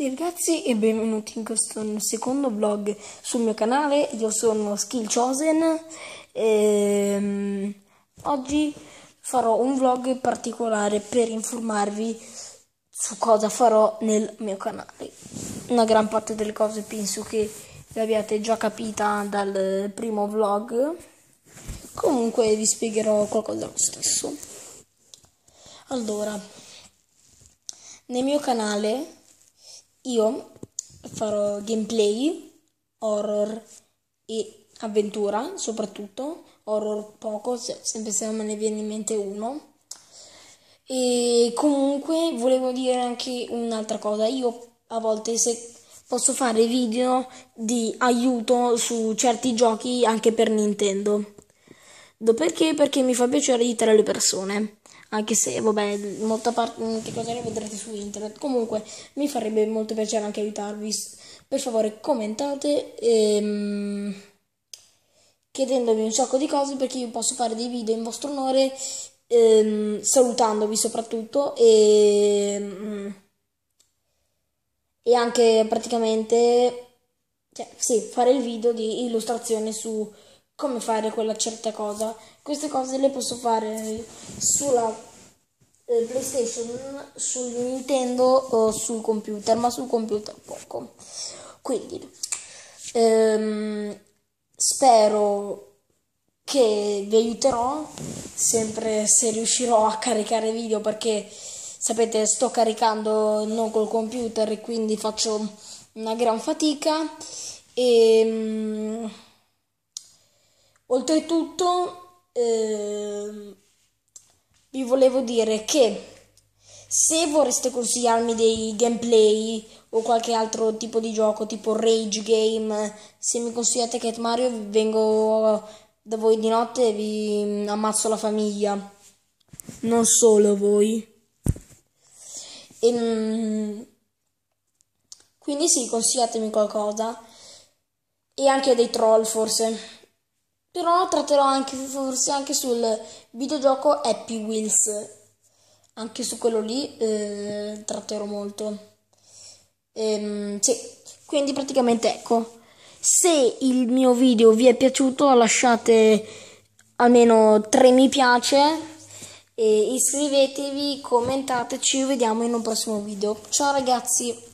tutti ragazzi e benvenuti in questo secondo vlog sul mio canale. Io sono Skill Chosen e oggi farò un vlog particolare per informarvi su cosa farò nel mio canale. Una gran parte delle cose penso che l'abbiate già capita dal primo vlog, comunque vi spiegherò qualcosa lo stesso. Allora, nel mio canale io farò gameplay, horror e avventura, soprattutto horror poco, sempre se non me ne viene in mente uno. E comunque volevo dire anche un'altra cosa: io a volte posso fare video di aiuto su certi giochi anche per Nintendo. Perché? Perché mi fa piacere aiutare le persone. Anche se, vabbè, molte cose le vedrete su internet. Comunque, mi farebbe molto piacere anche aiutarvi. Per favore, commentate chiedendomi un sacco di cose, perché io posso fare dei video in vostro onore, salutandovi soprattutto e anche praticamente, fare il video di illustrazione su come fare quella certa cosa. Queste cose le posso fare sulla PlayStation, sul Nintendo o sul computer, ma sul computer poco. Quindi spero che vi aiuterò, sempre se riuscirò a caricare video, perché sapete sto caricando non col computer e quindi faccio una gran fatica. E oltretutto vi volevo dire che se vorreste consigliarmi dei gameplay o qualche altro tipo di gioco tipo Rage Game, se mi consigliate Cat Mario vengo da voi di notte e vi ammazzo la famiglia, non solo voi. Quindi sì, consigliatemi qualcosa, e anche dei troll forse, però tratterò anche forse anche sul videogioco Happy Wheels, anche su quello lì tratterò molto. Sì, quindi praticamente ecco, se il mio video vi è piaciuto lasciate almeno 3 mi piace e iscrivetevi, commentate, ci vediamo in un prossimo video. Ciao ragazzi!